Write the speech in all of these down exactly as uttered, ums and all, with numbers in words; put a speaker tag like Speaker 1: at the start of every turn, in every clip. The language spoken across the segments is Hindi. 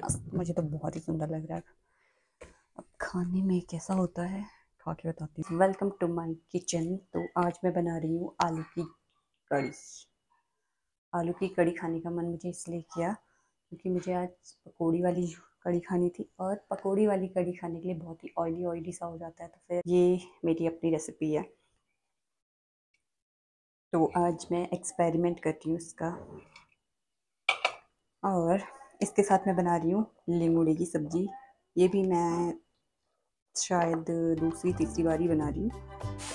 Speaker 1: मस्त, मुझे तो बहुत ही सुंदर लग रहा है। अब खाने में कैसा होता है खा के बताती हूँ। Welcome to my kitchen. तो आज मैं बना रही हूँ आलू की कड़ी। आलू की कड़ी खाने का मन मुझे इसलिए किया क्योंकि मुझे आज पकौड़ी वाली कड़ी खानी थी, और पकौड़ी वाली कड़ी खाने के लिए बहुत ही ऑयली ऑयली सा हो जाता है, तो फिर ये मेरी अपनी रेसिपी है। तो आज मैं एक्सपेरिमेंट करती हूँ इसका, और इसके साथ मैं बना रही हूँ लीमूड़े की सब्ज़ी। ये भी मैं शायद दूसरी तीसरी बार ही बना रही हूँ।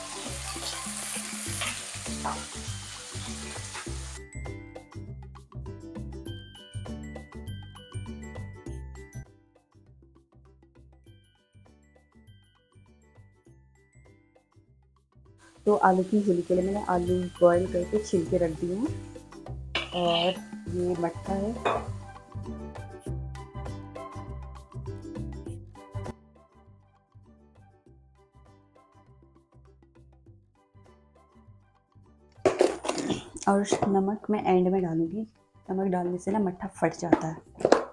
Speaker 1: तो आलू की होली के लिए मैंने आलू बॉयल करके छील के रख दिए हैं, और ये मट्ठा है। और नमक मैं एंड में डालूंगी, नमक डालने से ना मट्ठा फट जाता है।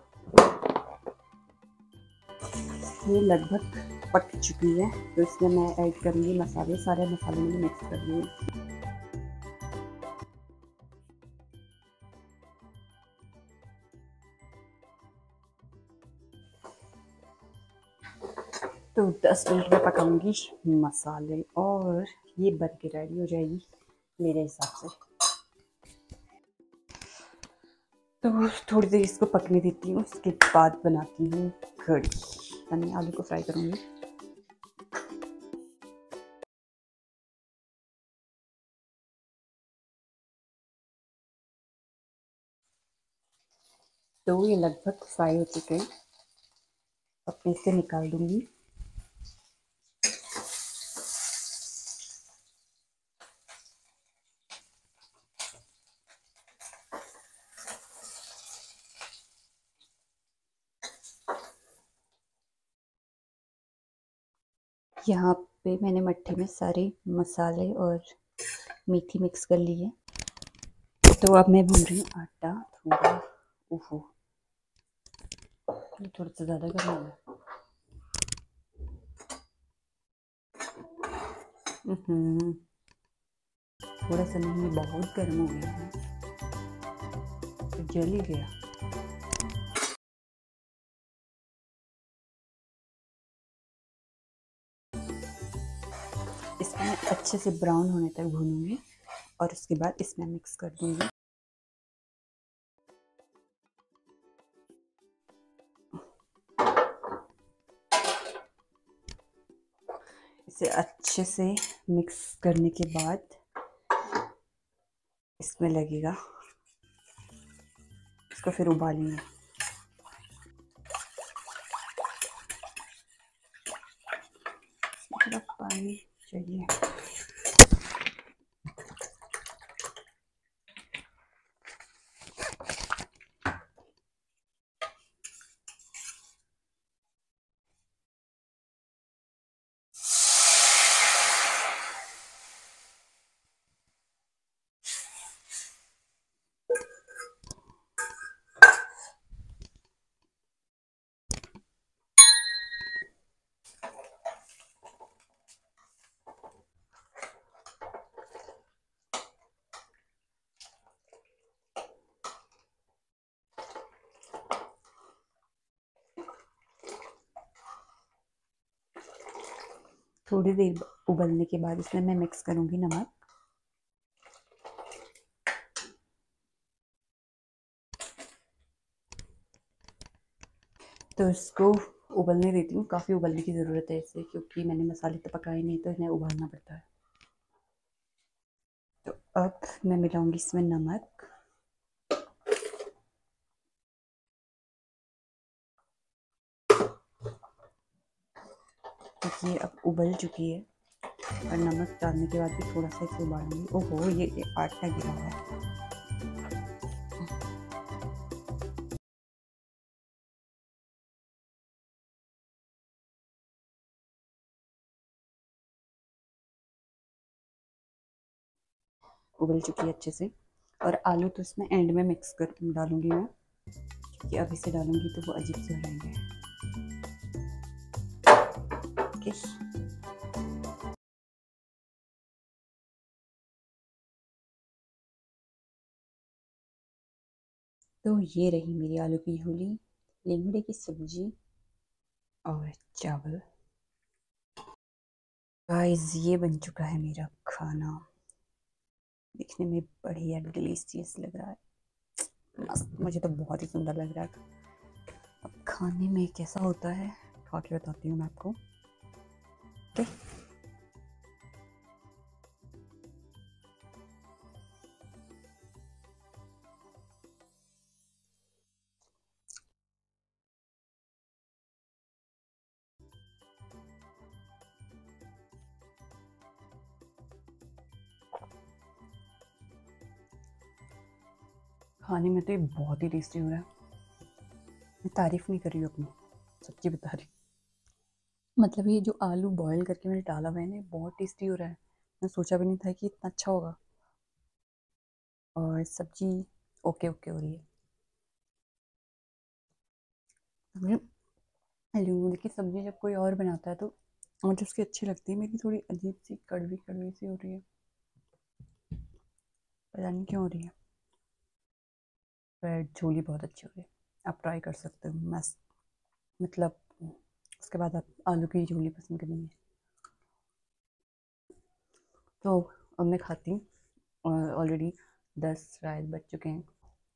Speaker 1: ये लगभग पक चुकी है, तो इसमें मैं ऐड करूँगी मसाले। सारे मसाले मैंने मिक्स कर लिए। तो दस मिनट में पकाऊंगी मसाले, और ये बन के रेडी हो जाएगी मेरे हिसाब से। तो थोड़ी देर इसको पकने देती हूँ, उसके बाद बनाती हूँ कड़ी। मैंने आलू को फ्राई करूँगी। तो ये लगभग फ्राई हो चुके हैं, अब मैं इसे निकाल दूँगी। यहाँ पे मैंने मट्ठे में सारे मसाले और मेथी मिक्स कर ली है। तो अब मैं भून रही हूँ आटा थोड़ा। ओहो, थोड़ा सा ज़्यादा गर्म है। थोड़ा सा नहीं, बहुत गर्म हो गया है, तो जल ही गया। इसमें मैं अच्छे से ब्राउन होने तक भूनूंगी, और उसके बाद इसमें मिक्स कर दूंगी। इसे अच्छे से मिक्स करने के बाद इसमें लगेगा, इसको फिर उबालेंगे। थोड़ा पानी चाहिए। थोड़ी देर उबलने के बाद इसमें मैं मिक्स करूंगी नमक। तो इसको उबलने देती हूँ। काफ़ी उबलने की ज़रूरत है इसे, क्योंकि मैंने मसाले तो पकाए नहीं, तो इन्हें उबालना पड़ता है। तो अब मैं मिलाऊंगी इसमें नमक। देखिए अब उबल चुकी है, और नमक डालने के बाद भी थोड़ा सा इसे उबालूंगी। ओहो, ये, ये आटा गिरा हुआ है। उबल चुकी है अच्छे से, और आलू तो इसमें एंड में मिक्स कर डालूंगी मैं। कि अभी से डालूंगी तो वो अजीब से हो जाएंगे। ओके, तो ये रही मेरी आलू की झोली, लेंगड़े की सब्जी और चावल। गाइस ये बन चुका है मेरा खाना, दिखने में बढ़िया डिलीशियस लग रहा है, मस्त, मुझे तो बहुत ही सुंदर लग रहा है। अब खाने में कैसा होता है खा के बताती हूँ मैं आपको। ओके, खाने में तो ये बहुत ही टेस्टी हो रहा है। मैं तारीफ नहीं कर रही हूँ अपनी, सच्ची बता रही हूँ। मतलब ये जो आलू बॉईल करके मैंने डाला हुआ है ना, बहुत टेस्टी हो रहा है। मैं सोचा भी नहीं था कि इतना अच्छा होगा। और सब्जी ओके ओके हो रही है। मुझे लूल की सब्जी जब कोई और बनाता है तो मुझे उसकी अच्छी लगती है, मेरी थोड़ी अजीब सी कड़वी कड़वी सी हो रही है, पता नहीं क्यों हो रही है। पर झोली बहुत अच्छी हो रही है, आप ट्राई कर सकते हो। मस्त, मतलब उसके बाद आप आलू की झोली पसंद करेंगे। तो अब मैं खाती हूँ, ऑलरेडी दस शायद बज चुके हैं।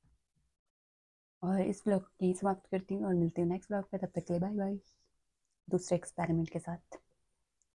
Speaker 1: और इस ब्लॉग की समाप्त करती हूँ और मिलती हूँ नेक्स्ट ब्लॉग पे। तब तक के लिए बाय बाय, दूसरे एक्सपेरिमेंट के साथ।